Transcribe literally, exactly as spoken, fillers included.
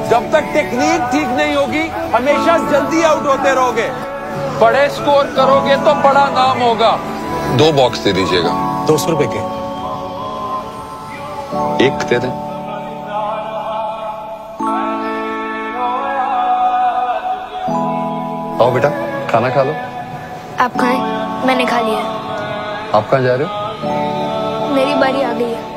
जब तक टेक्निक ठीक नहीं होगी हमेशा जल्दी आउट होते रहोगे। बड़े स्कोर करोगे तो बड़ा नाम होगा। दो बॉक्स दे दीजिएगा। दो सौ रुपए के एक दे दें। आओ बेटा खाना खा लो। आप खाएं, मैंने खा लिया। आप कहाँ जा रहे हो? मेरी बारी आ गई है।